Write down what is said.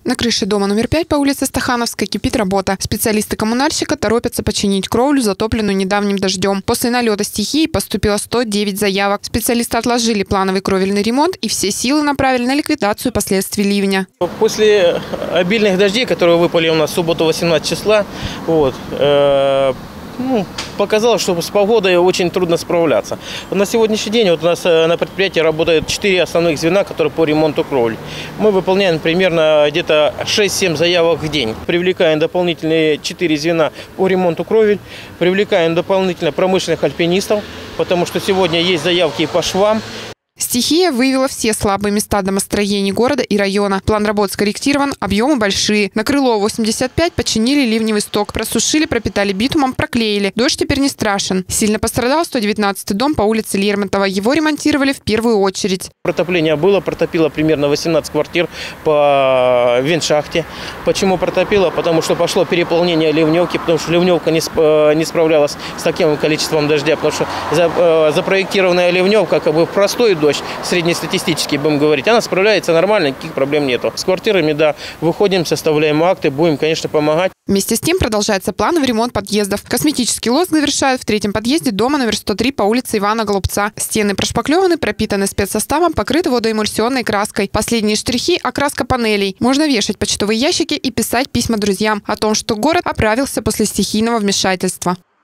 На крыше дома номер 5 по улице Стахановской кипит работа. Специалисты коммунальщика торопятся починить кровлю, затопленную недавним дождем. После налета стихии поступило 109 заявок. Специалисты отложили плановый кровельный ремонт и все силы направили на ликвидацию последствий ливня. После обильных дождей, которые выпали у нас в субботу 18 числа, показалось, что с погодой очень трудно справляться. На сегодняшний день у нас на предприятии работает 4 основных звена, которые по ремонту кровли. Мы выполняем примерно где-то 6-7 заявок в день. Привлекаем дополнительные 4 звена по ремонту кровель, привлекаем дополнительно промышленных альпинистов, потому что сегодня есть заявки и по швам. Стихия выявила все слабые места домостроений города и района. План работ скорректирован, объемы большие. На Крылова 85 починили ливневый сток, просушили, пропитали битумом, проклеили. Дождь теперь не страшен. Сильно пострадал 119-й дом по улице Лермонтова. Его ремонтировали в первую очередь. Протопление было, протопило примерно 18 квартир по вентшахте. Почему протопило? Потому что пошло переполнение ливневки, потому что ливневка не справлялась с таким количеством дождя, потому что запроектированная ливневка, как бы простой дождь, среднестатистический, будем говорить, она справляется нормально, никаких проблем нету. С квартирами, да, выходим, составляем акты, будем, конечно, помогать. Вместе с тем продолжается плановый ремонт подъездов. Косметический лоск завершают в 3-м подъезде дома номер 103 по улице Ивана Голубца. Стены прошпаклеваны, пропитаны спецсоставом, покрыты водоэмульсионной краской. Последние штрихи – окраска панелей. Можно вешать почтовые ящики и писать письма друзьям о том, что город оправился после стихийного вмешательства.